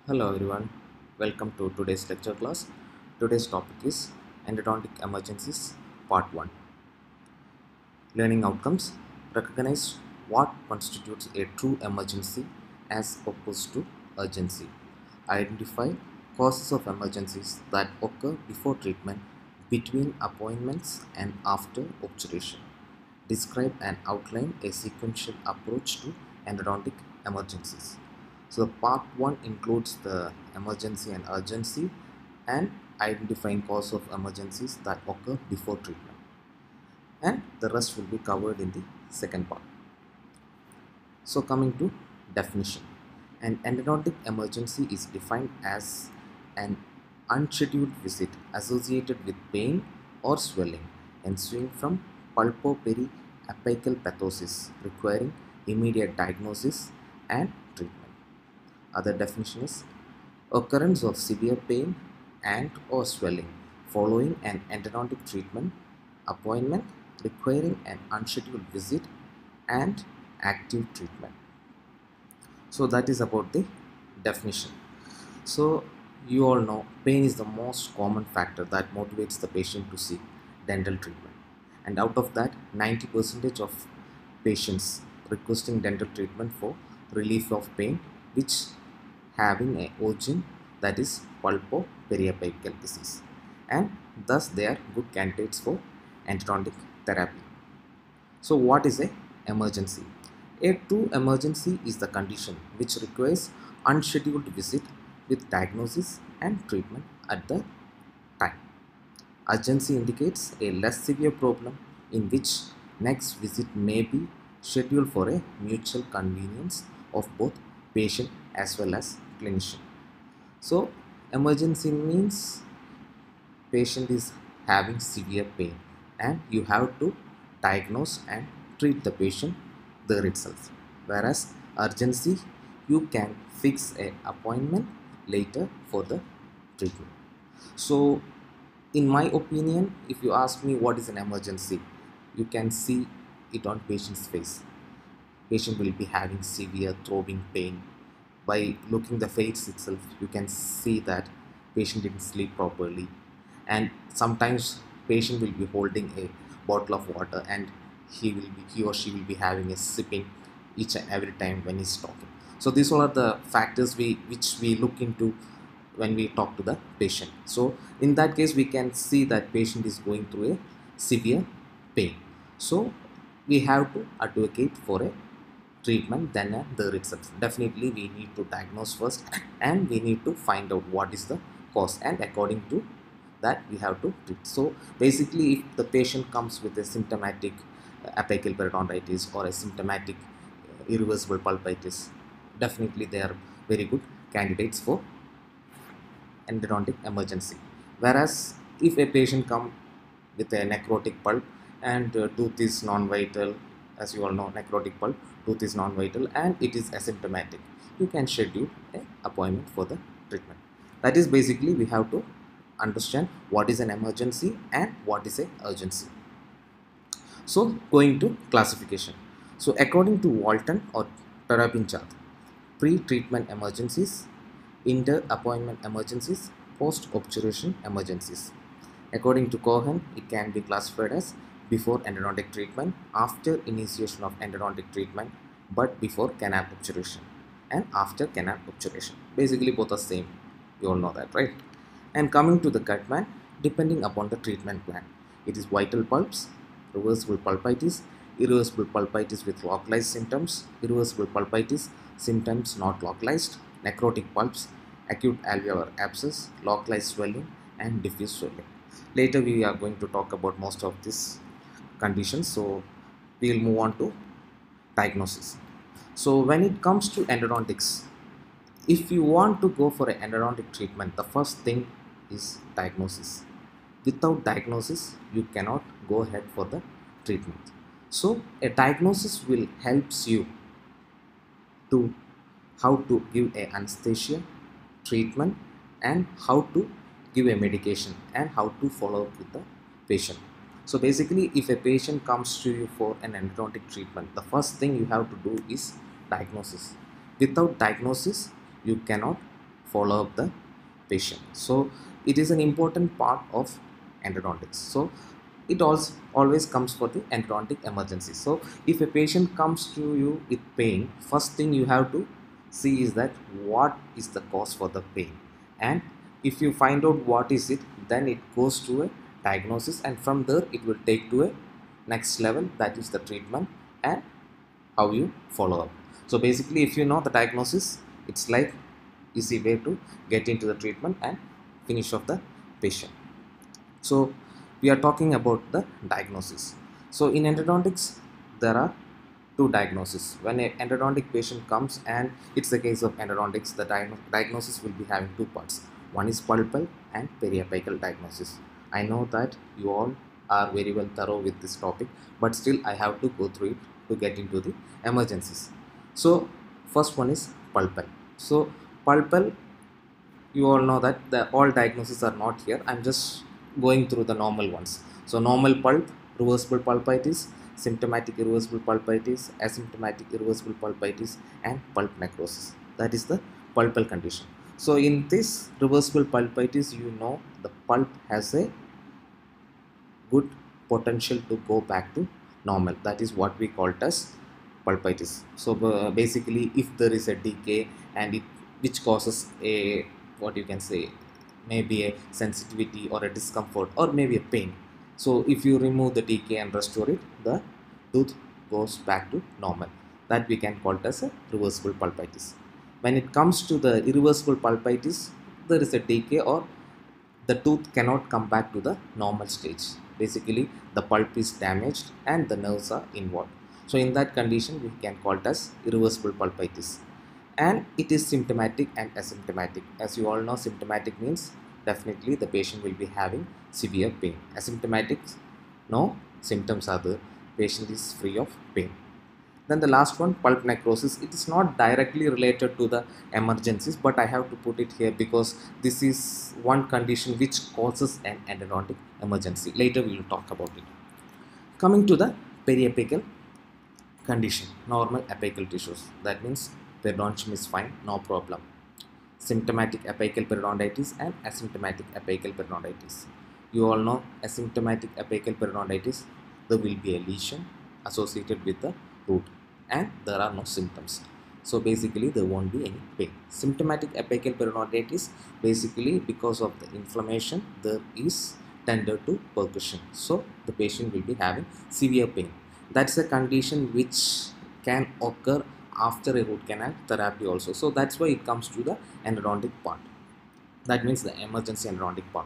Hello everyone, welcome to today's lecture class. Today's topic is Endodontic Emergencies Part 1. Learning outcomes. Recognize what constitutes a true emergency as opposed to urgency. Identify causes of emergencies that occur before treatment, between appointments and after obturation. Describe and outline a sequential approach to endodontic emergencies. So part 1 includes the emergency and urgency and identifying cause of emergencies that occur before treatment, and the rest will be covered in the second part. So coming to definition, an endodontic emergency is defined as an unscheduled visit associated with pain or swelling ensuing from pulpoperiapical pathosis requiring immediate diagnosis and treatment. Other definition is occurrence of severe pain and or swelling following an endodontic treatment appointment requiring an unscheduled visit and active treatment. So that is about the definition. So you all know pain is the most common factor that motivates the patient to seek dental treatment, and out of that 90% of patients requesting dental treatment for relief of pain which having a origin, that is pulpoperiapical disease, and thus they are good candidates for endodontic therapy. So what is a emergency? A true emergency is the condition which requires unscheduled visit with diagnosis and treatment at the time. Urgency indicates a less severe problem in which next visit may be scheduled for a mutual convenience of both patient as well as clinician. So emergency means patient is having severe pain and you have to diagnose and treat the patient there itself, whereas urgency you can fix a appointment later for the treatment. So in my opinion, if you ask me what is an emergency, you can see it on patient's face. Patient will be having severe throbbing pain. By looking the face itself, you can see that patient didn't sleep properly, and sometimes patient will be holding a bottle of water and he or she will be having a sipping each and every time when he's talking. So these all are the factors which we look into when we talk to the patient. So in that case we can see that patient is going through a severe pain, so we have to advocate for a treatment then and there itself. Definitely we need to diagnose first and we need to find out what is the cause, and according to that we have to treat. So basically if the patient comes with a symptomatic apical periodontitis or a symptomatic irreversible pulpitis, definitely they are very good candidates for endodontic emergency. Whereas if a patient come with a necrotic pulp and tooth is non-vital, as you all know, necrotic pulp, tooth is non-vital and it is asymptomatic, you can schedule an appointment for the treatment. That is basically we have to understand what is an emergency and what is a urgency. So going to classification. So according to Walton or Tarapinchad, pre-treatment emergencies, inter-appointment emergencies, post-obturation emergencies. According to Cohen, it can be classified as before endodontic treatment, after initiation of endodontic treatment, but before canal obturation, and after canal obturation. Basically both are same. You all know that, right? And coming to the Gutman, depending upon the treatment plan, it is vital pulps, reversible pulpitis, irreversible pulpitis with localized symptoms, irreversible pulpitis, symptoms not localized, necrotic pulps, acute alveolar abscess, localized swelling, and diffuse swelling. Later we are going to talk about most of these conditions, so we will move on to diagnosis. So when it comes to endodontics, if you want to go for an endodontic treatment, the first thing is diagnosis. Without diagnosis, you cannot go ahead for the treatment. So a diagnosis will helps you to how to give a anesthesia, treatment, and how to give a medication and how to follow up with the patient. So basically if a patient comes to you for an endodontic treatment, the first thing you have to do is diagnosis. Without diagnosis, you cannot follow up the patient. So it is an important part of endodontics. So it also always comes for the endodontic emergency. So if a patient comes to you with pain, first thing you have to see is that what is the cause for the pain, and if you find out what is it, then it goes to a diagnosis, and from there it will take to a next level, that is the treatment and how you follow up. So basically, if you know the diagnosis, it's like easy way to get into the treatment and finish off the patient. So we are talking about the diagnosis. So in endodontics, there are two diagnoses. When an endodontic patient comes, and it's the case of endodontics, the diagnosis will be having two parts. One is pulpal and periapical diagnosis. I know that you all are very well thorough with this topic, but still I have to go through it to get into the emergencies. So first one is pulpal. So pulpal, you all know that the all diagnoses are not here. I'm just going through the normal ones. So normal pulp, reversible pulpitis, symptomatic irreversible pulpitis, asymptomatic irreversible pulpitis, and pulp necrosis. That is the pulpal condition. So in this reversible pulpitis, you know the pulp has a good potential to go back to normal. That is what we call it as pulpitis. So basically, if there is a decay and it which causes a, what you can say, maybe a sensitivity or a discomfort or maybe a pain. So if you remove the decay and restore it, the tooth goes back to normal. That we can call it as a reversible pulpitis. When it comes to the irreversible pulpitis, there is a decay or the tooth cannot come back to the normal stage. Basically, the pulp is damaged and the nerves are involved. So in that condition, we can call it as irreversible pulpitis. And it is symptomatic and asymptomatic. As you all know, symptomatic means definitely the patient will be having severe pain. Asymptomatic, no symptoms are there, patient is free of pain. Then the last one, pulp necrosis. It is not directly related to the emergencies, but I have to put it here because this is one condition which causes an endodontic emergency. Later we will talk about it. Coming to the periapical condition, normal apical tissues. That means periodontium is fine, no problem. Symptomatic apical periodontitis and asymptomatic apical periodontitis. You all know asymptomatic apical periodontitis, there will be a lesion associated with the root and there are no symptoms. So basically there won't be any pain. Symptomatic apical periodontitis, basically because of the inflammation, there is tender to percussion. So the patient will be having severe pain. That's a condition which can occur after a root canal therapy also. So that's why it comes to the endodontic part. That means the emergency endodontic part.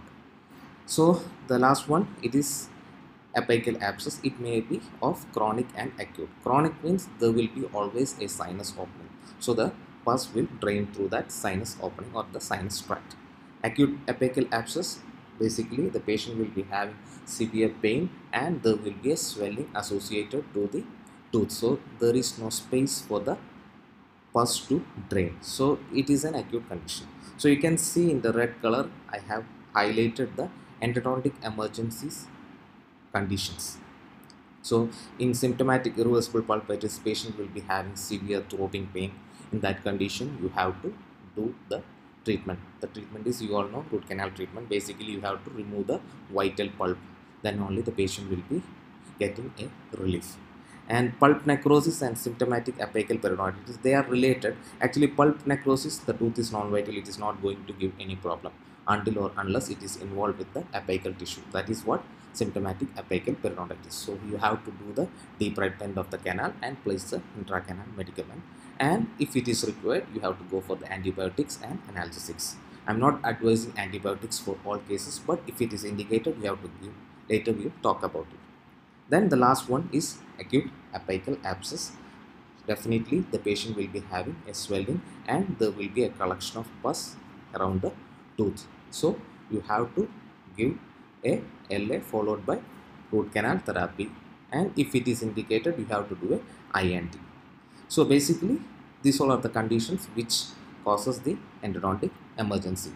So the last one, it is apical abscess. It may be of chronic and acute. Chronic means there will be always a sinus opening. So the pus will drain through that sinus opening or the sinus tract. Acute apical abscess, basically the patient will be having severe pain and there will be a swelling associated to the tooth. So there is no space for the pus to drain. So it is an acute condition. So you can see in the red color, I have highlighted the endodontic emergencies conditions. So in symptomatic irreversible pulpitis, patient will be having severe throating pain. In that condition, you have to do the treatment. The treatment is, you all know, root canal treatment. Basically, you have to remove the vital pulp. Then only the patient will be getting a relief. And pulp necrosis and symptomatic apical periodontitis, they are related. Actually, pulp necrosis, the tooth is non-vital, it is not going to give any problem until or unless it is involved with the apical tissue. That is what symptomatic apical periodontitis. So you have to do the deep right end of the canal and place the intracanal medicament. And if it is required, you have to go for the antibiotics and analgesics. I'm not advising antibiotics for all cases, but if it is indicated, you have to give. Later we will talk about it. Then the last one is acute apical abscess. Definitely the patient will be having a swelling and there will be a collection of pus around the tooth. So you have to give a LA followed by root canal therapy, and if it is indicated, you have to do a INT. So basically these all are the conditions which causes the endodontic emergency.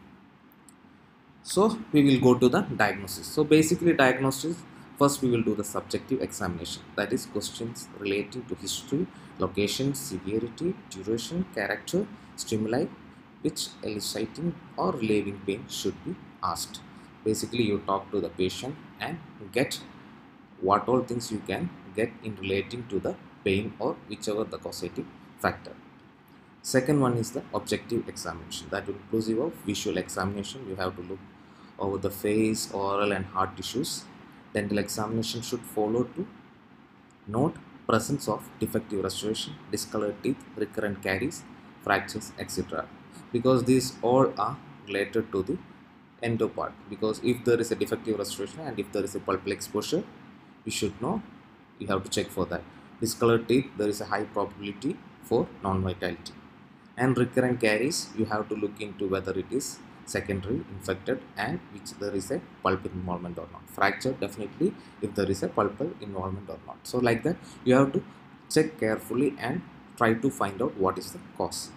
So we will go to the diagnosis. So basically diagnosis, first we will do the subjective examination, that is questions relating to history, location, severity, duration, character, stimuli, which eliciting or relieving pain should be asked. Basically, you talk to the patient and get what all things you can get in relating to the pain or whichever the causative factor. Second one is the objective examination, that inclusive of visual examination. You have to look over the face, oral and hard tissues. Dental examination should follow to note presence of defective restoration, discolored teeth, recurrent caries, fractures, etc. Because these all are related to the endo part. Because if there is a defective restoration and if there is a pulpal exposure, you should know, you have to check for that. Discolored teeth, there is a high probability for non-vitality. And recurrent caries, you have to look into whether it is secondary infected and which there is a pulpal involvement or not. Fracture, definitely if there is a pulpal involvement or not. So like that, you have to check carefully and try to find out what is the cause.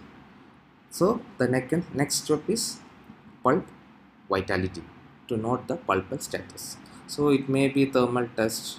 So the next step is pulp vitality, to note the pulpal status. So it may be thermal test,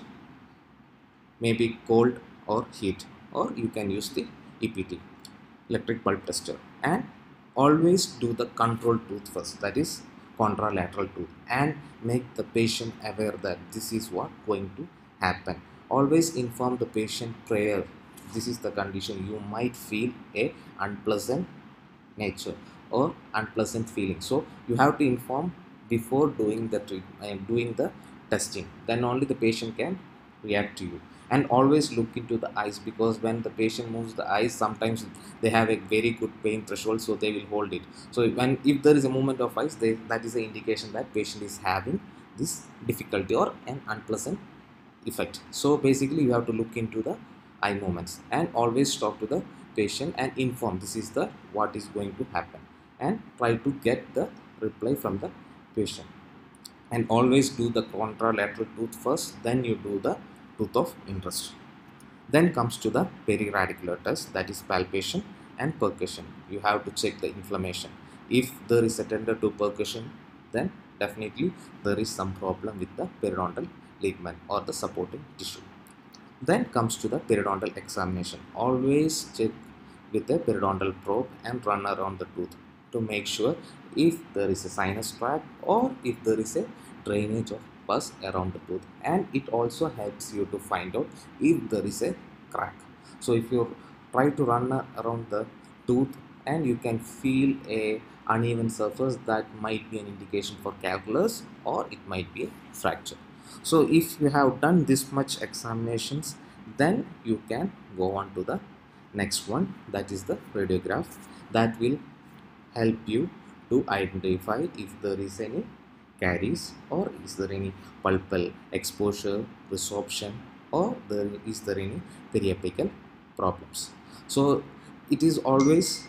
may be cold or heat, or you can use the EPT, electric pulp tester. And always do the control tooth first, that is contralateral tooth, and make the patient aware that this is what going to happen. Always inform the patient prior, this is the condition, you might feel a unpleasant nature or unpleasant feeling. So you have to inform before doing the treatment, doing the testing, then only the patient can react to you. And always look into the eyes, because when the patient moves the eyes, sometimes they have a very good pain threshold, so they will hold it. So when if there is a movement of eyes, that is an indication that patient is having this difficulty or an unpleasant effect. So basically you have to look into the eye movements and always talk to the patient and inform this is the what is going to happen, and try to get the reply from the patient. And always do the contralateral tooth first, then you do the tooth of interest. Then comes to the periradicular test, that is palpation and percussion. You have to check the inflammation. If there is a tender to percussion, then definitely there is some problem with the periodontal ligament or the supporting tissue. Then comes to the periodontal examination. Always check with a periodontal probe and run around the tooth to make sure if there is a sinus tract or if there is a drainage of pus around the tooth. And it also helps you to find out if there is a crack. So if you try to run around the tooth and you can feel a uneven surface, that might be an indication for calculus or it might be a fracture. So if you have done this much examinations, then you can go on to the next one, that is the radiograph, that will help you to identify if there is any caries or is there any pulpal exposure, resorption, or is there any periapical problems. So it is always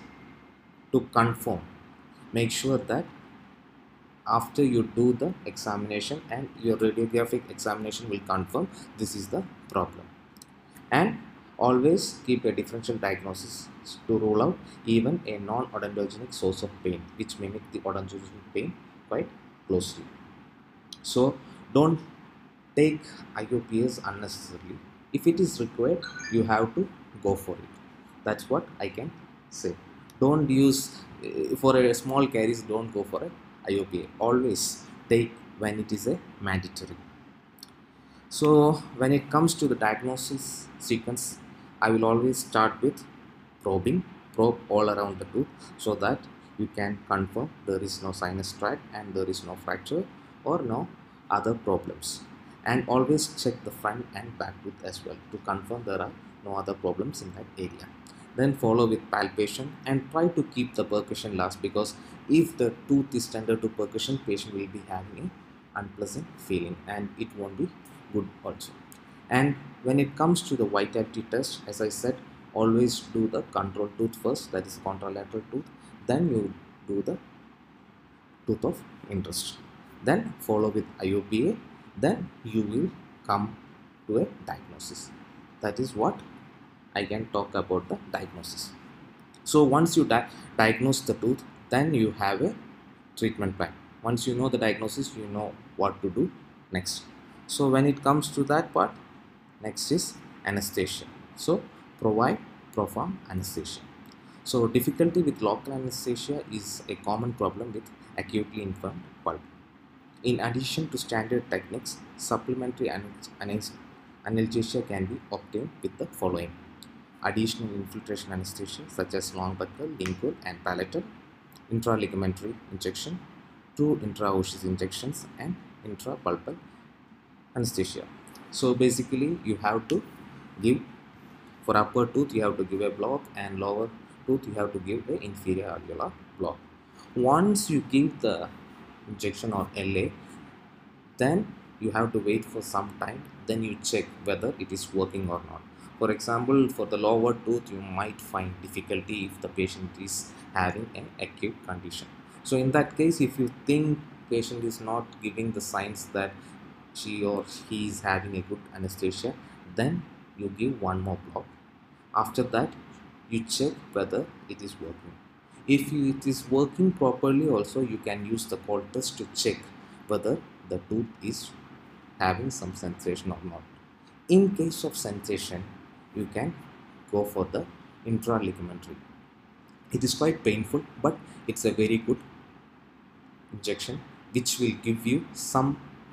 to confirm, make sure that after you do the examination and your radiographic examination will confirm this is the problem. And always keep a differential diagnosis to rule out even a non-odontogenic source of pain which mimic the odontogenic pain quite closely. So don't take IOPS unnecessarily. If it is required, you have to go for it. That's what I can say. Don't use for a small caries, don't go for a IOPA. Always take when it is a mandatory. So when it comes to the diagnosis sequence, I will always start with probe all around the tooth so that you can confirm there is no sinus tract and there is no fracture or no other problems. And always check the front and back tooth as well to confirm there are no other problems in that area. Then follow with palpation and try to keep the percussion last, because if the tooth is tender to percussion, patient will be having an unpleasant feeling and it won't be good also. And when it comes to the vitality test, as I said, always do the control tooth first, that is contralateral tooth, then you do the tooth of interest, then follow with IOPA, then you will come to a diagnosis. That is what I can talk about the diagnosis. So once you diagnose the tooth, then you have a treatment plan. Once you know the diagnosis, you know what to do next. So when it comes to that part, next is anesthesia. So provide profound anesthesia. So difficulty with local anesthesia is a common problem with acutely inflamed pulp. In addition to standard techniques, supplementary analgesia can be obtained with the following: additional infiltration anesthesia such as long buccal, lingual and palatal, intraligamentary injection, 2 intraosseous injections and intrapulpal anesthesia. So basically you have to give, for upper tooth you have to give a block, and lower tooth you have to give the inferior alveolar block. Once you give the injection or LA, then you have to wait for some time, then you check whether it is working or not. For example, for the lower tooth you might find difficulty if the patient is having an acute condition. So in that case, if you think patient is not giving the signs that she or he is having a good anesthesia, then you give one more block. After that you check whether it is working. If it is working properly, also you can use the Cold test to check whether the tooth is having some sensation or not. In case of sensation, you can go for the intraligamentary. It is quite painful, but it's a very good injection which will give you some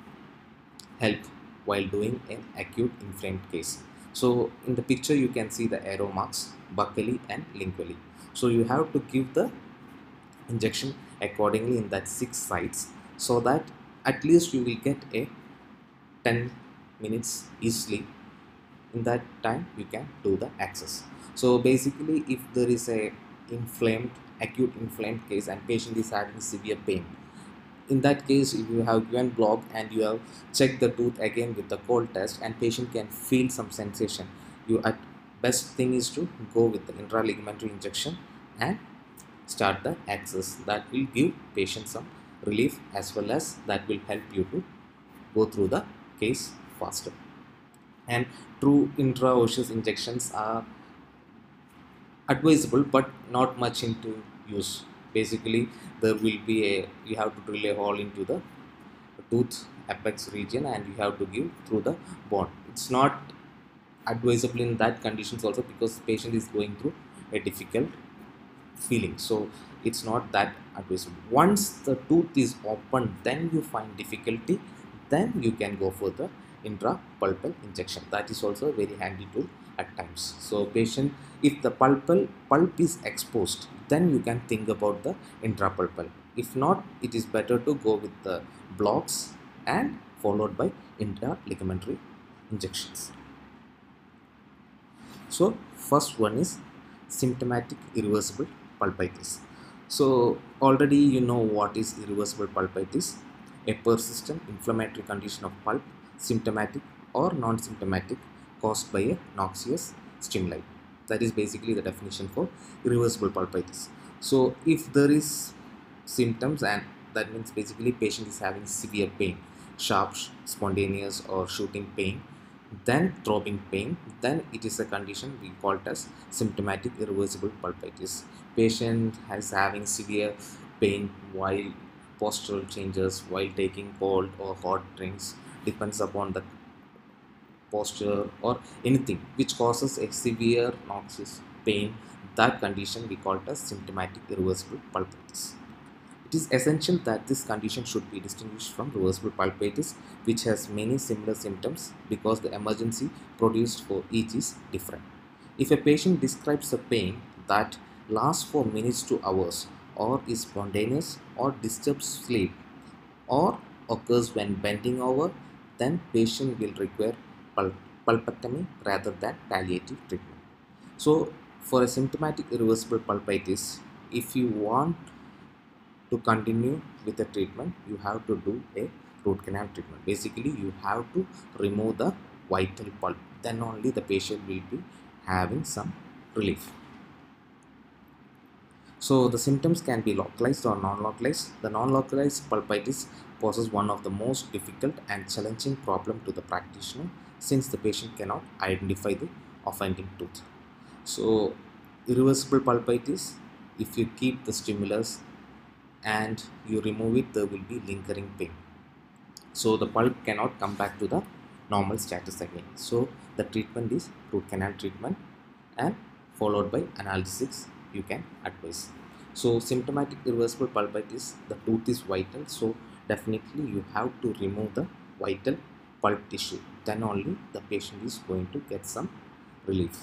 help while doing an acute inflamed case. So in the picture you can see the arrow marks buccally and lingually. So you have to give the injection accordingly in that 6 sites, so that at least you will get a 10 minutes easily. In that time you can do the access. So basically, if there is a acute inflamed case and patient is having severe pain, in that case if you have given block and you have checked the tooth again with the Cold test and patient can feel some sensation, you at best thing is to go with the intraligamentary injection and start the access. That will give patient some relief, as well as that will help you to go through the case faster. And true intraosseous injections are advisable but not much into use. Basically there will be you have to drill a hole into the tooth apex region and you have to give through the bone. It's not advisable in that conditions also, because patient is going through a difficult feeling, so it's not that advisable. Once the tooth is open, then you find difficulty, then you can go for the intrapulpal injection. That is also a very handy tool at times. So patient, if the pulp is exposed, then you can think about the intrapulpal. If not, it is better to go with the blocks and followed by intraligamentary injections. So first one is symptomatic irreversible pulpitis. So already you know what is irreversible pulpitis: a persistent inflammatory condition of pulp, symptomatic or non-symptomatic, caused by a noxious stimuli. That is basically the definition for irreversible pulpitis. So if there is symptoms, and that means basically patient is having severe pain, sharp, spontaneous or shooting pain, then throbbing pain, then it is a condition we call it as symptomatic irreversible pulpitis. Patient has having severe pain while postural changes, while taking cold or hot drinks, depends upon the posture or anything which causes a severe noxious pain. That condition we call it as symptomatic irreversible pulpitis. It is essential that this condition should be distinguished from reversible pulpitis, which has many similar symptoms, because the emergency produced for each is different. If a patient describes a pain that lasts for minutes to hours, or is spontaneous, or disturbs sleep, or occurs when bending over, then patient will require pulpectomy rather than palliative treatment. So for a symptomatic irreversible pulpitis, if you want to continue with the treatment, you have to do a root canal treatment. Basically you have to remove the vital pulp, then only the patient will be having some relief. So the symptoms can be localized or non-localized. The non-localized pulpitis poses one of the most difficult and challenging problem to the practitioner, since the patient cannot identify the offending tooth. So irreversible pulpitis, if you keep the stimulus and you remove it, there will be lingering pain. So the pulp cannot come back to the normal status again. So the treatment is root canal treatment and followed by analgesics you can advise. So symptomatic irreversible pulpitis, the tooth is vital, so definitely you have to remove the vital pulp tissue, then only the patient is going to get some relief.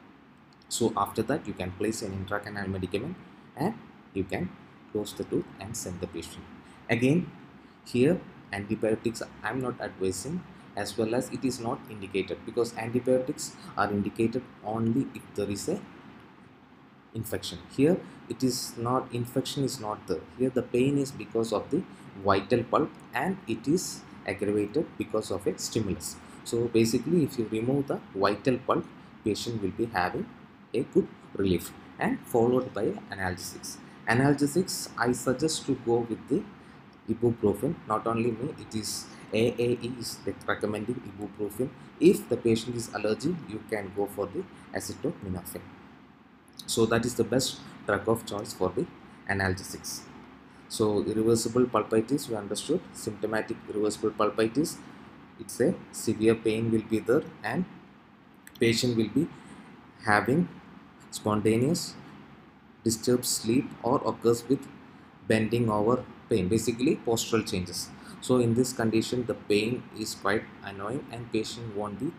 So after that you can place an intracanal medicament and you can close the tooth and send the patient. Again, here antibiotics I'm not advising, as well as it is not indicated, because antibiotics are indicated only if there is a infection. Here it is not, infection is not there. Here the pain is because of the vital pulp and it is aggravated because of a stimulus. So basically if you remove the vital pulp, patient will be having a good relief, and followed by analgesics. Analgesics I suggest to go with the ibuprofen. Not only me, it is AAE is recommending ibuprofen. If the patient is allergic, you can go for the acetaminophen. So that is the best drug of choice for the analgesics. So irreversible pulpitis, you understood. Symptomatic irreversible pulpitis, it's a severe pain will be there and patient will be having spontaneous disturbed sleep or occurs with bending over pain, basically postural changes. So in this condition the pain is quite annoying and patient won't be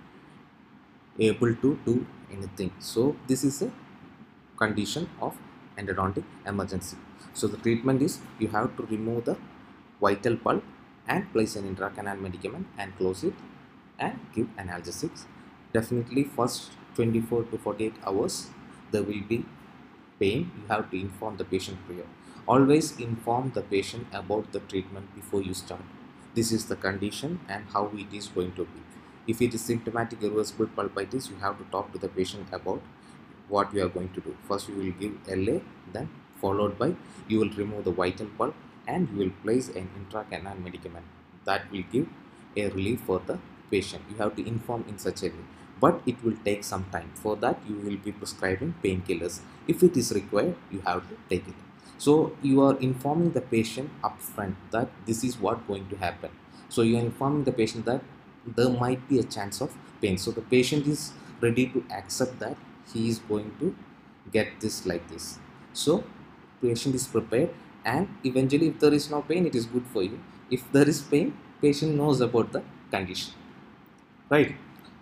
able to do anything. So this is a condition of endodontic emergency. So the treatment is you have to remove the vital pulp and place an intracanal medicament and close it and give analgesics. Definitely first 24 to 48 hours there will be pain. You have to inform the patient prior. Always inform the patient about the treatment before you start. This is the condition and how it is going to be. If it is symptomatic irreversible pulpitis, you have to talk to the patient about what you are going to do. First you will give LA, then followed by you will remove the vital pulp and you will place an intracanal medicament. That will give a relief for the patient. You have to inform in such a way, but it will take some time. For that you will be prescribing painkillers. If it is required, you have to take it. So you are informing the patient upfront that this is what going to happen. So you are informing the patient that there might be a chance of pain. So the patient is ready to accept that he is going to get this like this. So patient is prepared, and eventually if there is no pain, it is good for you. If there is pain, patient knows about the condition, right?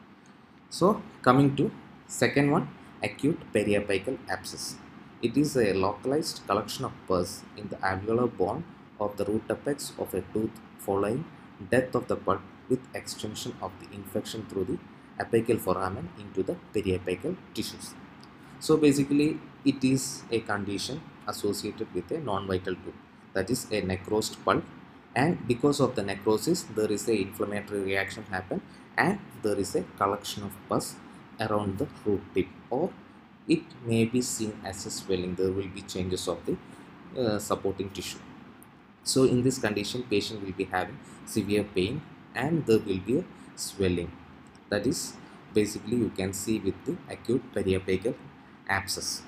So coming to second one, acute periapical abscess. It is a localized collection of pus in the alveolar bone of the root apex of a tooth following death of the pulp with extension of the infection through the apical foramen into the periapical tissues. So basically it is a condition associated with a non-vital tooth, that is a necrosed pulp, and because of the necrosis there is a inflammatory reaction happen and there is a collection of pus around the root tip, or it may be seen as a swelling. There will be changes of the supporting tissue. So in this condition patient will be having severe pain and there will be a swelling. That is basically you can see with the acute periapical abscess.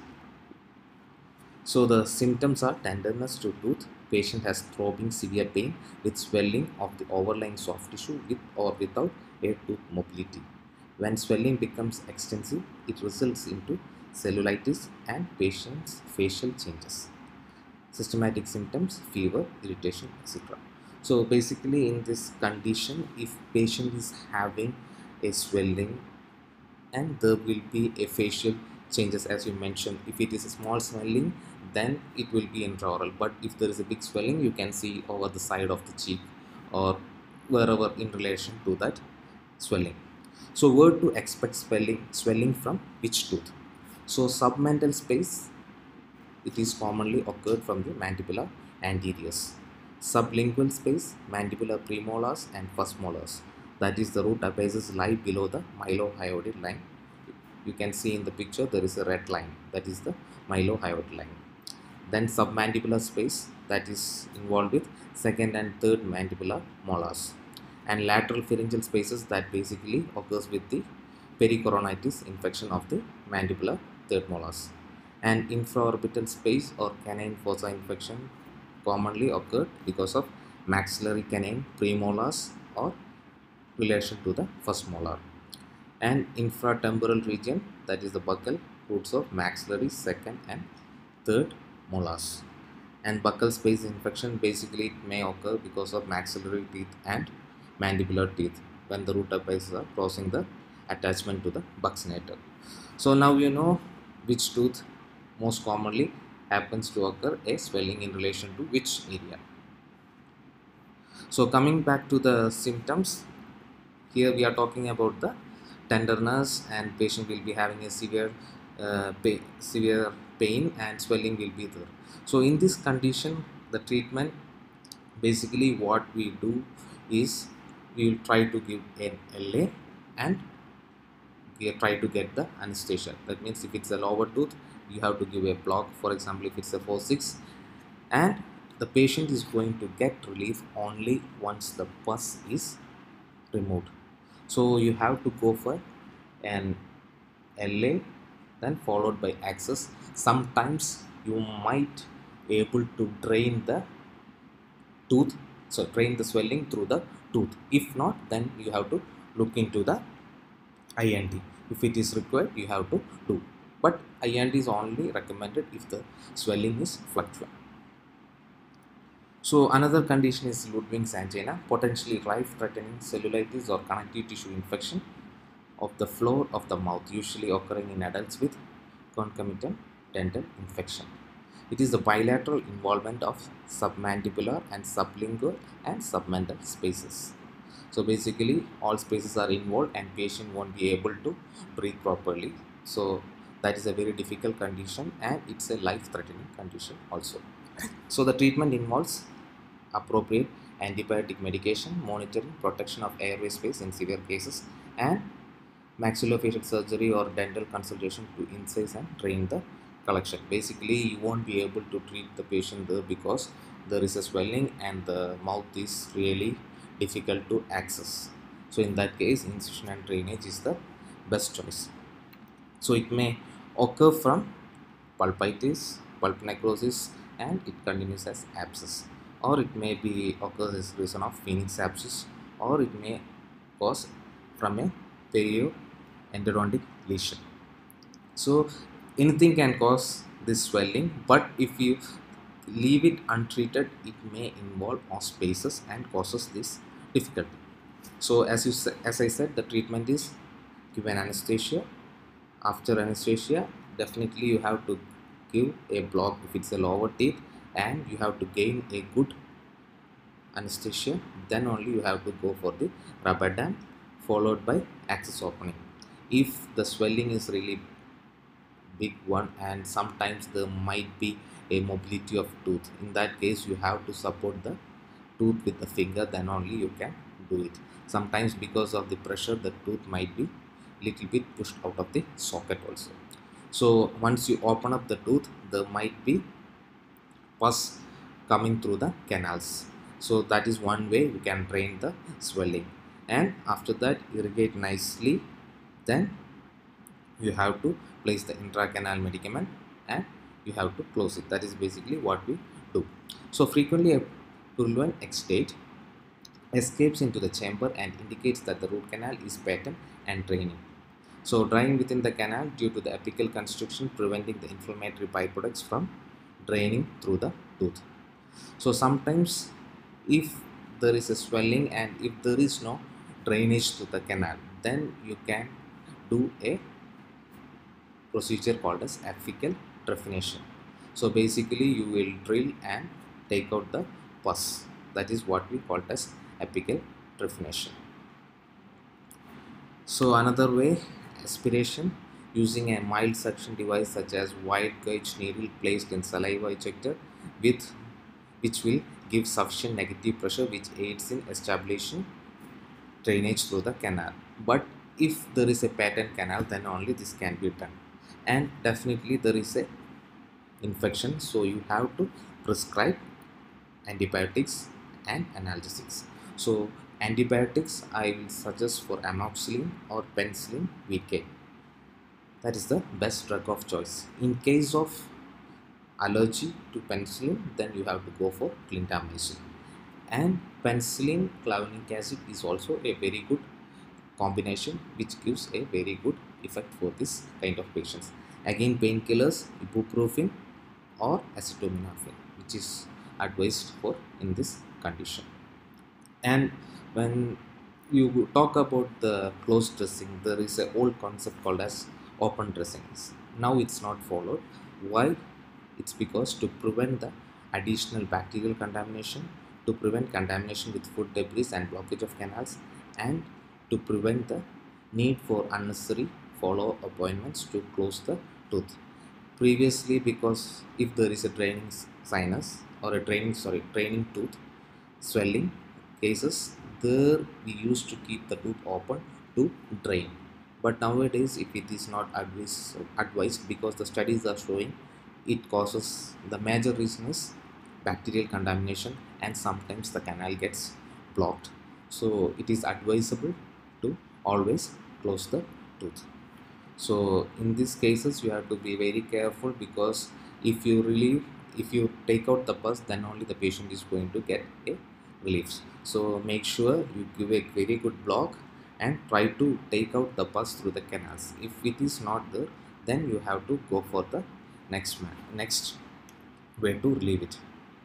So the symptoms are tenderness to tooth. Patient has throbbing severe pain with swelling of the overlying soft tissue with or without a tooth mobility. When swelling becomes extensive, it results into cellulitis and patient's facial changes. Systematic symptoms, fever, irritation, etc. So basically in this condition, if patient is having a swelling and there will be a facial changes, as you mentioned, if it is a small swelling then it will be intraoral, but if there is a big swelling you can see over the side of the cheek or wherever in relation to that swelling. So where to expect swelling from which tooth? So submental space, it is commonly occurred from the mandibular anteriors. Sublingual space, mandibular premolars and first molars, that is the root apices lie below the mylohyoid line. You can see in the picture there is a red line, that is the mylohyoid line. Then submandibular space, that is involved with second and third mandibular molars, and lateral pharyngeal spaces that basically occurs with the pericoronitis infection of the mandibular third molars, and infraorbital space or canine fossa infection commonly occurred because of maxillary canine premolars or relation to the first molar, and infratemporal region, that is the buccal roots of maxillary second and third molars. And buccal space infection, basically it may occur because of maxillary teeth and mandibular teeth when the root apices are crossing the attachment to the buccinator. So now you know which tooth most commonly happens to occur a swelling in relation to which area. So coming back to the symptoms, here we are talking about the tenderness, and patient will be having a severe pain and swelling will be there. So in this condition, the treatment, basically what we do is we will try to give an LA and we try to get the anesthesia. That means if it's a lower tooth, you have to give a block. For example, if it's a 4-6, and the patient is going to get relief only once the pus is removed. So you have to go for an LA then followed by access. Sometimes you might able to drain the tooth, so drain the swelling through the tooth. If not, then you have to look into the INT. If it is required, you have to do, but INT is only recommended if the swelling is fluctuant. So another condition is Ludwig's angina, potentially life-threatening cellulitis or connective tissue infection of the floor of the mouth, usually occurring in adults with concomitant dental infection. It is the bilateral involvement of submandibular and sublingual and submental spaces. So basically all spaces are involved and patient won't be able to breathe properly. So that is a very difficult condition and it's a life-threatening condition also. So the treatment involves appropriate antibiotic medication, monitoring, protection of airway space in severe cases, and maxillofacial surgery or dental consultation to incise and drain the collection. Basically, you won't be able to treat the patient there because there is a swelling and the mouth is really difficult to access. So in that case, incision and drainage is the best choice. So it may occur from pulpitis, pulp necrosis, and it continues as abscess, or it may be occurs as reason of phoenix abscess, or it may cause from a perioendodontic lesion. So anything can cause this swelling, but if you leave it untreated, it may involve spaces and causes this difficulty. So as I said, the treatment is give an anesthesia. After anesthesia, definitely you have to give a block if it's a lower teeth, and you have to gain a good anesthesia. Then only you have to go for the rubber dam followed by access opening. If the swelling is really big one and sometimes there might be a mobility of tooth, in that case you have to support the tooth with the finger, then only you can do it. Sometimes because of the pressure, the tooth might be little bit pushed out of the socket also. So once you open up the tooth, there might be pus coming through the canals. So that is one way you can drain the swelling, and after that irrigate nicely. Then you have to place the intracanal medicament and you have to close it. That is basically what we do. So frequently a purulent exudate escapes into the chamber and indicates that the root canal is patent and draining. So drying within the canal due to the apical constriction, preventing the inflammatory byproducts from draining through the tooth. So sometimes if there is a swelling and if there is no drainage to the canal, then you can do a procedure called as apical trephination. So basically you will drill and take out the pus. That is what we call as apical trephination. So another way, aspiration using a mild suction device such as wide gauge needle placed in saliva ejector with which will give sufficient negative pressure which aids in establishing drainage through the canal. But if there is a patent canal, then only this can be done. And definitely there is a infection, so you have to prescribe antibiotics and analgesics. So antibiotics I will suggest for amoxicillin or penicillin VK. That is the best drug of choice. In case of allergy to penicillin, then you have to go for clindamycin. And penicillin clavulanic acid is also a very good combination which gives a very good effect for this kind of patients. Again, painkillers, ibuprofen or acetaminophen, which is advised for in this condition. And when you talk about the closed dressing, there is a old concept called as open dressings. Now it's not followed. Why? It's because to prevent the additional bacterial contamination, to prevent contamination with food debris and blockage of canals, and to prevent the need for unnecessary follow appointments to close the tooth. Previously, because if there is a draining sinus or a draining tooth swelling cases, there we used to keep the tooth open to drain. But nowadays, if it is not advised, because the studies are showing it causes, the major reason is bacterial contamination, and sometimes the canal gets blocked. So it is advisable to always close the tooth. So in these cases you have to be very careful, because if you take out the pus, then only the patient is going to get a relief. So make sure you give a very good block and try to take out the pus through the canals. If it is not there, then you have to go for the next way to relieve it.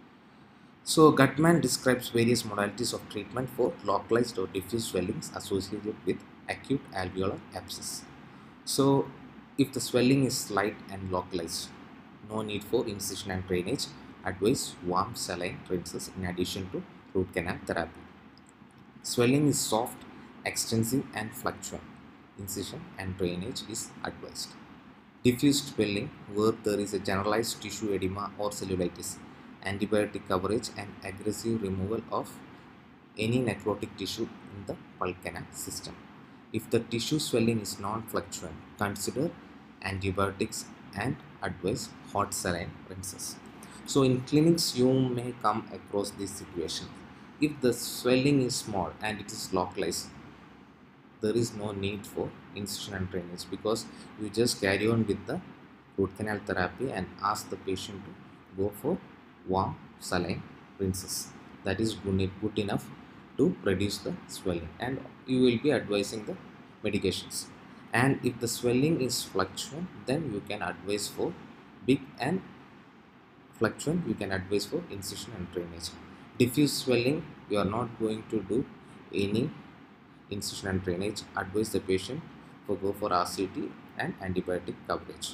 So Gutman describes various modalities of treatment for localized or diffuse swellings associated with acute alveolar abscess. So if the swelling is slight and localized, no need for incision and drainage. Advise warm saline rinses in addition to root canal therapy. Swelling is soft, extensive and fluctuant. Incision and drainage is advised. Diffuse swelling, where there is a generalized tissue edema or cellulitis, antibiotic coverage and aggressive removal of any necrotic tissue in the bulk canal system. If the tissue swelling is non-fluctuant, consider antibiotics and advise hot saline rinses. So in clinics you may come across this situation. If the swelling is small and it is localized, there is no need for incision and drainage, because you just carry on with the root canal therapy and ask the patient to go for warm saline rinses. That is good enough to reduce the swelling, and you will be advising the medications. And if the swelling is fluctuant, then you can advise for big and fluctuant, you can advise for incision and drainage. Diffuse swelling, you are not going to do any incision and drainage. Advise the patient for go for RCT and antibiotic coverage.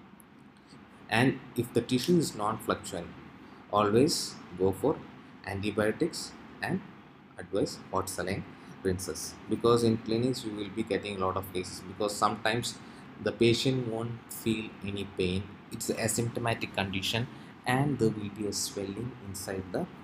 And if the tissue is non-fluctuant, always go for antibiotics and advise hot saline rinses, because in clinics you will be getting a lot of cases, because sometimes the patient won't feel any pain, it's an asymptomatic condition, and there will be a swelling inside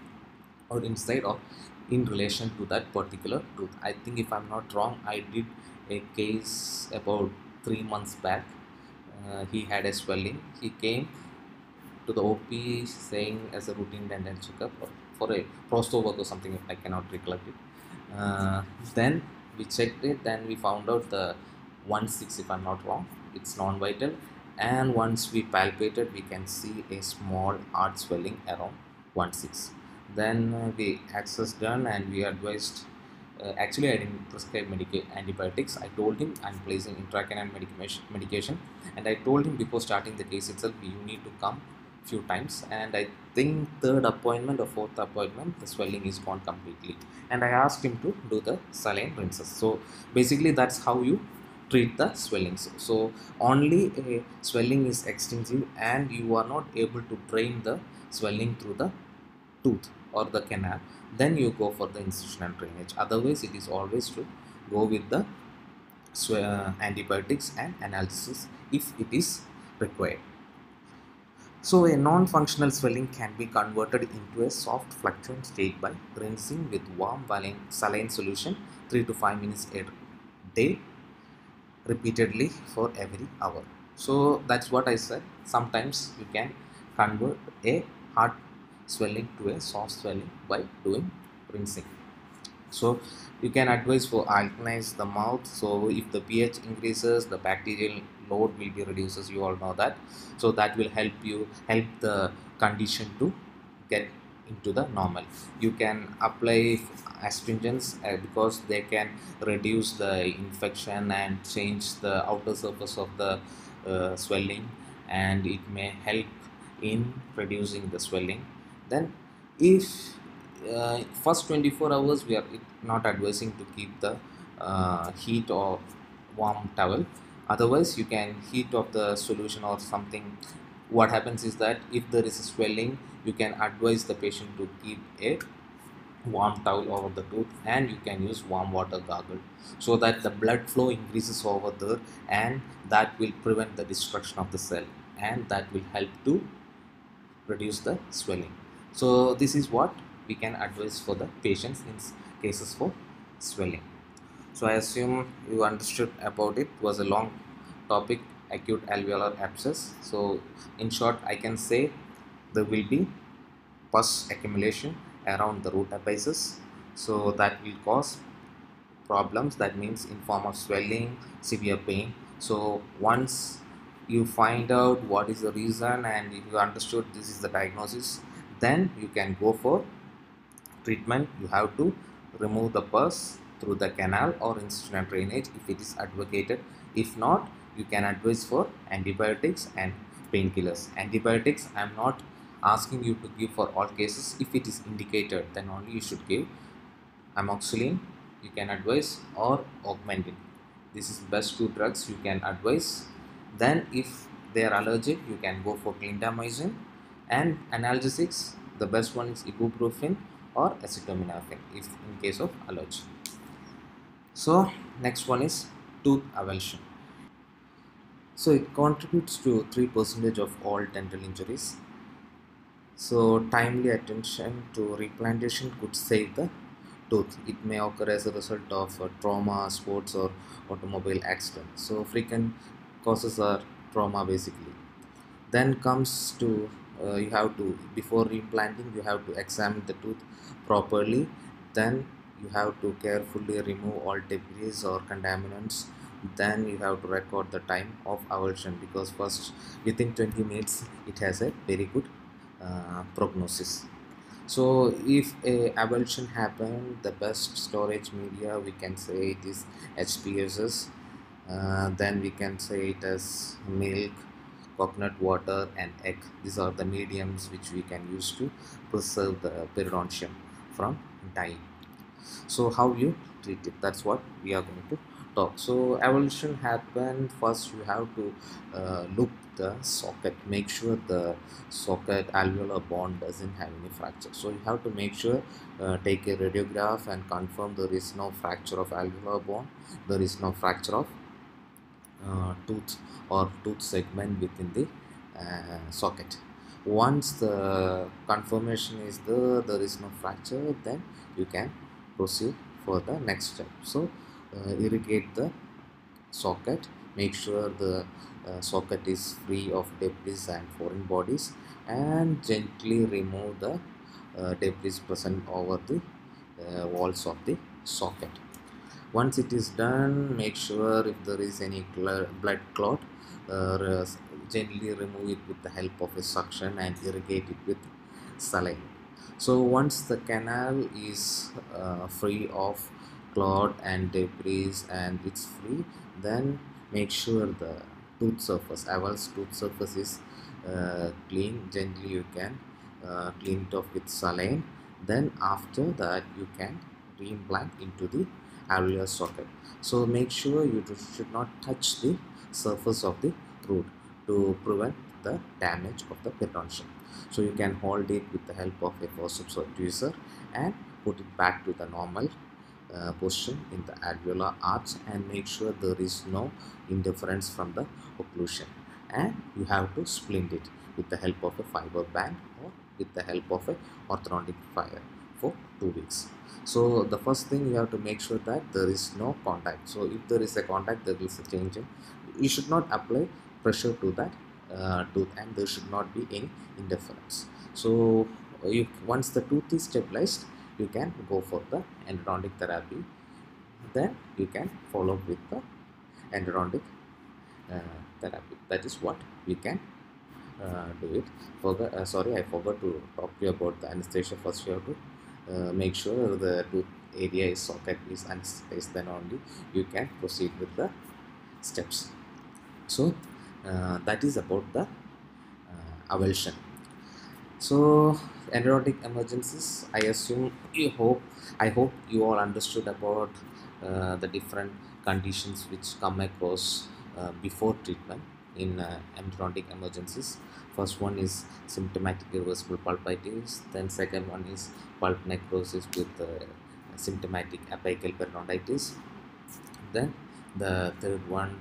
or in relation to that particular tooth. I think, if I'm not wrong, I did a case about 3 months back. He had a swelling. He came to the OP saying as a routine dental checkup for a prosto work or something, I cannot recollect it. Then we checked it and we found out the 1/6, if I'm not wrong, it's non-vital. And once we palpated, we can see a small hard swelling around 1/6. Then the access done and we advised, actually I didn't prescribe antibiotics. I told him I'm placing intracanal medication, and I told him before starting the case itself, you need to come few times. And I think third appointment or fourth appointment, the swelling is gone completely, and I asked him to do the saline rinses. So basically that's how you treat the swellings. So only a swelling is extensive and you are not able to drain the swelling through the tooth or the canal, then you go for the incision and drainage. Otherwise it is always to go with the antibiotics and analgesics if it is required. So a non-functional swelling can be converted into a soft fluctuant state by rinsing with warm saline solution 3 to 5 minutes a day, repeatedly for every hour. So that's what I said. Sometimes you can convert a hard swelling to a soft swelling by doing rinsing. So you can advise for alkalize the mouth. So if the pH increases, the bacterial load will be reduces, you all know that. So that will help the condition to get into the normal. You can apply astringents because they can reduce the infection and change the outer surface of the swelling, and it may help in reducing the swelling. Then if first 24 hours we are not advising to keep the heat or warm towel, otherwise you can heat of the solution or something. What happens is that if there is a swelling, you can advise the patient to keep a warm towel over the tooth, and you can use warm water gargle so that the blood flow increases over there, and that will prevent the destruction of the cell, and that will help to reduce the swelling. So this is what we can advise for the patients in cases for swelling. So I assume you understood about it. It was a long topic, acute alveolar abscess. So in short, I can say there will be pus accumulation around the root apices. So that will cause problems, that means in form of swelling, severe pain. So once you find out what is the reason and if you understood this is the diagnosis, then you can go for treatment. You have to remove the pus through the canal or incisional drainage if it is advocated. If not, you can advise for antibiotics and painkillers. Antibiotics, I am not asking you to give for all cases. If it is indicated, then only you should give amoxicillin, you can advise, or augmentin. This is best two drugs you can advise. Then if they are allergic, you can go for clindamycin. And analgesics, the best one is ibuprofen or acetaminophen if in case of allergy. So next one is tooth avulsion. So it contributes to 3% of all dental injuries. So timely attention to replantation could save the tooth. It may occur as a result of trauma, sports, or automobile accident. So frequent causes are trauma basically. Then comes to you have to, before implanting, you have to examine the tooth properly. Then you have to carefully remove all debris or contaminants. Then you have to record the time of avulsion, because first within 20 minutes it has a very good prognosis. So if a avulsion happen, the best storage media we can say it is HPSS. Then we can say it as milk, coconut water, and egg. These are the mediums which we can use to preserve the periodontium from dying. So how you treat it, that's what we are going to talk. So avulsion happen, first you have to look the socket, make sure the socket alveolar bond doesn't have any fracture. So you have to make sure, take a radiograph and confirm there is no fracture of alveolar bond, there is no fracture of tooth or tooth segment within the socket. Once the confirmation is there is no fracture, then you can proceed for the next step. So irrigate the socket, make sure the socket is free of debris and foreign bodies, and gently remove the debris present over the walls of the socket. Once it is done, make sure if there is any blood clot, uh, gently remove it with the help of a suction and irrigate it with saline. So once the canal is free of clot and debris and it's free, then make sure the tooth surface, avulsed tooth surface is clean. Gently you can clean it off with saline. Then after that you can reimplant into the alveolar socket. So make sure you should not touch the surface of the root to prevent the damage of the periodontium. So you can hold it with the help of a forceps or tweezer and put it back to the normal position in the alveolar arch, and make sure there is no interference from the occlusion. And you have to splint it with the help of a fiber band or with the help of a orthodontic file for 2 weeks. So the first thing, you have to make sure that there is no contact. So if there is a contact, there is a change in, you should not apply pressure to that tooth, and there should not be any interference. So once the tooth is stabilized, you can go for the endodontic therapy. Then you can follow with the endodontic therapy. That is what we can do it. Sorry, I forgot to talk to you about the anesthesia. First you have to make sure the tooth area is socket is anesthetized, then only you can proceed with the steps. So that is about the avulsion. So endodontic emergencies, I hope you all understood about the different conditions which come across before treatment in endodontic emergencies. First one is symptomatic irreversible pulpitis. Then second one is pulp necrosis with symptomatic apical periodontitis. Then the third one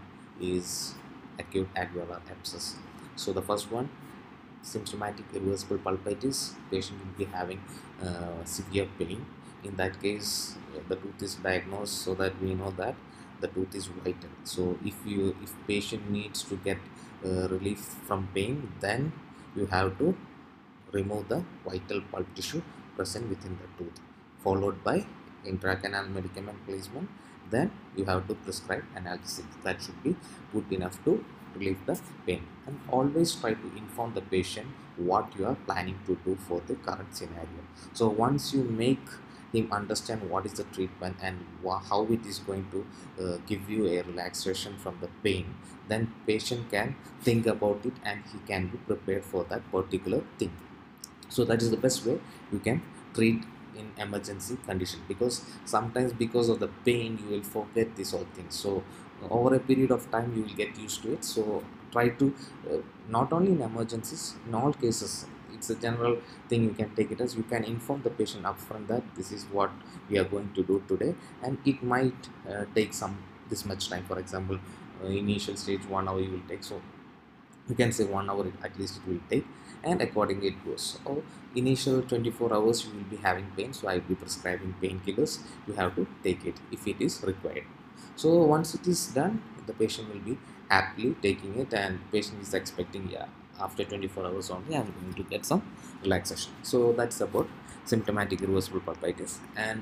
is acute alveolar abscess. So the first one, symptomatic irreversible pulpitis, patient will be having severe pain. In that case, the tooth is diagnosed so that we know that the tooth is vital. So if patient needs to get relief from pain, then you have to remove the vital pulp tissue present within the tooth, followed by intracanal medicament placement. Then you have to prescribe analgesics. That should be good enough to relieve the pain. And always try to inform the patient what you are planning to do for the current scenario. So once you make him understand what is the treatment and how it is going to give you a relaxation from the pain, then patient can think about it and he can be prepared for that particular thing. So that is the best way you can treat in emergency condition, because sometimes because of the pain you will forget this whole thing. So over a period of time you will get used to it. So try to not only in emergencies, in all cases, it's a general thing. You can take it as, you can inform the patient upfront that this is what we are going to do today, and it might take some this much time. For example, initial stage 1 hour you will take, so you can say 1 hour at least it will take, and accordingly it goes. So initial 24 hours you will be having pain, so I will be prescribing painkillers. You have to take it if it is required. So once it is done, the patient will be happily taking it, and patient is expecting, yeah, after 24 hours only I'm going to get some relaxation. So that's about symptomatic irreversible pulpitis. And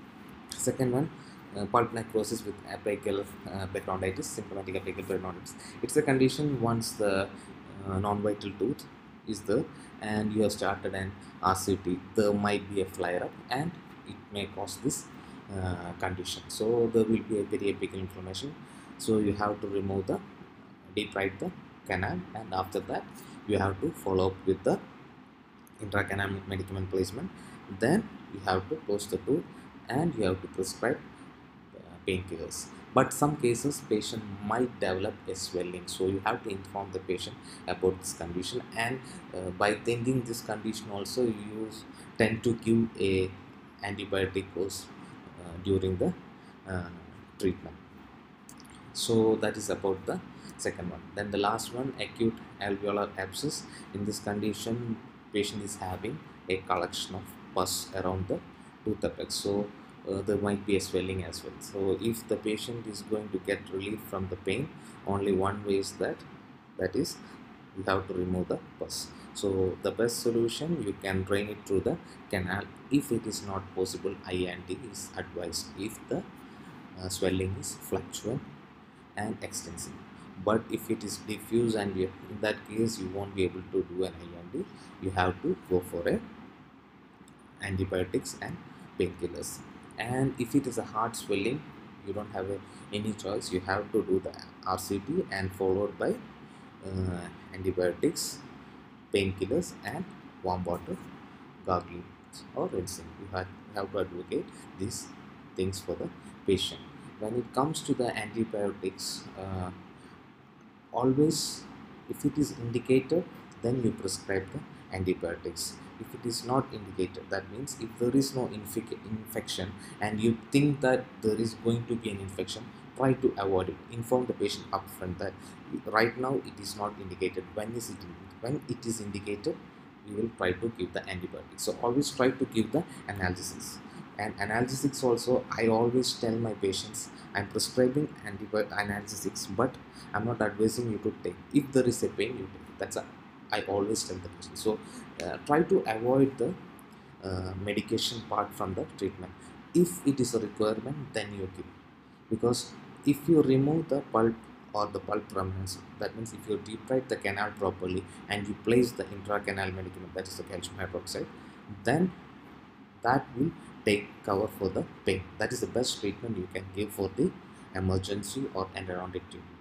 second one, pulp necrosis with apical periodontitis, symptomatic apical periodontitis. It's a condition once the non-vital tooth is there and you have started an RCT, there might be a flare up and it may cause this condition. So there will be a periapical inflammation. So you have to remove the, depride the canal, and after that you have to follow up with the intracanal medicament placement. Then you have to close the tooth and you have to prescribe painkillers. But some cases patient might develop a swelling, so you have to inform the patient about this condition. And by thinking this condition also, you tend to give a antibiotic course during the uh, treatment. So that is about the second one. Then the last one, acute alveolar abscess. In this condition, patient is having a collection of pus around the tooth apex. So there might be a swelling as well. So if the patient is going to get relief from the pain, only one way is that is you have to remove the pus. So the best solution, you can drain it through the canal. If it is not possible, INT is advised if the swelling is fluctuant and extensive. But if it is diffuse and in that case you won't be able to do an IND, you have to go for a antibiotics and painkillers. And if it is a hard swelling, you don't have any choice, you have to do the RCT and followed by antibiotics, painkillers and warm water gargling or rinsing. You have to advocate these things for the patient. When it comes to the antibiotics, always, if it is indicated, then you prescribe the antibiotics. If it is not indicated, that means if there is no infection and you think that there is going to be an infection, try to avoid it. Inform the patient upfront that right now it is not indicated. When it is indicated, we will try to give the antibiotics. So always try to give the analgesics. And analgesics also, I always tell my patients, I'm prescribing analgesics, but I'm not advising you to take. If there is a pain, you take it. I always tell the patient. So try to avoid the medication part from the treatment. If it is a requirement, then you give. Because if you remove the pulp or the pulp remnants, that means if you depride the canal properly and you place the intracanal medicament, that is the calcium hydroxide, then that will take cover for the pain. That is the best treatment you can give for the emergency or endodontic treatment.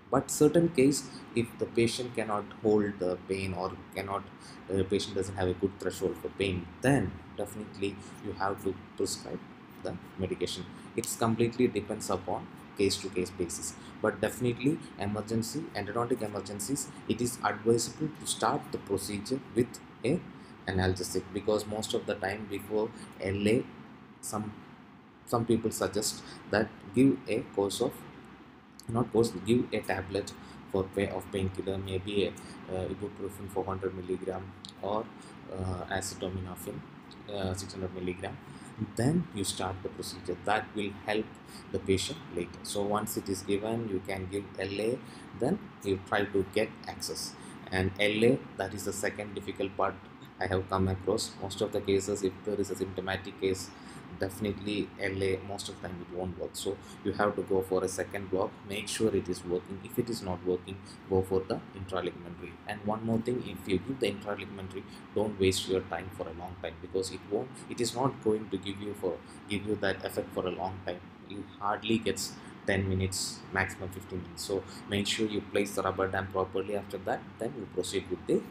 But certain case, if the patient cannot hold the pain or cannot, patient doesn't have a good threshold for pain, then definitely you have to prescribe the medication. It's completely depends upon case to case basis, but definitely emergency endodontic emergencies, it is advisable to start the procedure with a analgesic, because most of the time before LA, some some people suggest that give a course of, not course, give a tablet for of painkiller, maybe a ibuprofen 400 milligram or acetaminophen 600 milligram. Then you start the procedure. That will help the patient later. So once it is given, you can give LA, then you try to get access. And LA, that is the second difficult part I have come across. Most of the cases, if there is a symptomatic case, definitely LA most of the time it won't work. So you have to go for a second block, make sure it is working. If it is not working, go for the intraligamentary. And one more thing, if you give the intraligamentary, don't waste your time for a long time, because it is not going to give you that effect for a long time. You hardly gets 10 minutes, maximum 15 minutes. So make sure you place the rubber dam properly. After that, then you proceed with the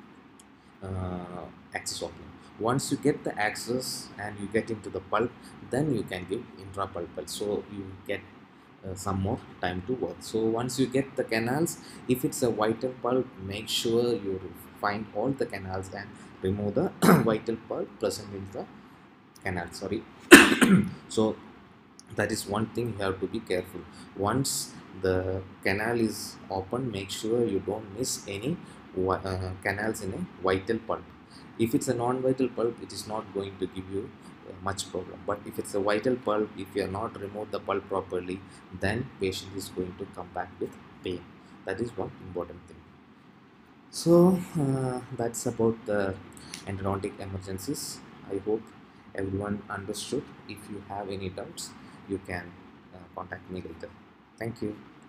access opening. Once you get the access and you get into the pulp, then you can give intrapulpal, so you get some more time to work. So once you get the canals, if it's a vital pulp, make sure you find all the canals and remove the vital pulp present in the canal, sorry. So that is one thing you have to be careful. Once the canal is open, make sure you don't miss any canals in a vital pulp. If it's a non-vital pulp, it is not going to give you much problem. But if it's a vital pulp, if you are not removed the pulp properly, then patient is going to come back with pain. That is one important thing. So that's about the endodontic emergencies. I hope everyone understood. If you have any doubts, you can contact me later. Thank you.